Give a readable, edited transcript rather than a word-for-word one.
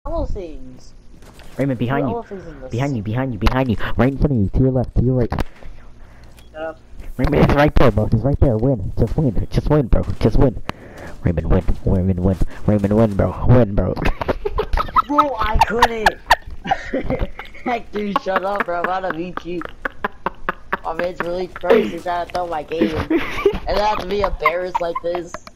all things. Raymond, behind All you. things in the Behind you, sea. behind you, behind you. Right in front of you, to your left, to your right. Shut up. Raymond, it's right there, bro. It's right there. Win. Just win. Just win, bro. Just win. Raymond, win. Raymond, win. Raymond, win, bro. Win, bro. Bro, I couldn't. Heck, dude, shut up, bro. I'm about to beat you. My man's really crazy trying to throw my game. And I have to be embarrassed like this.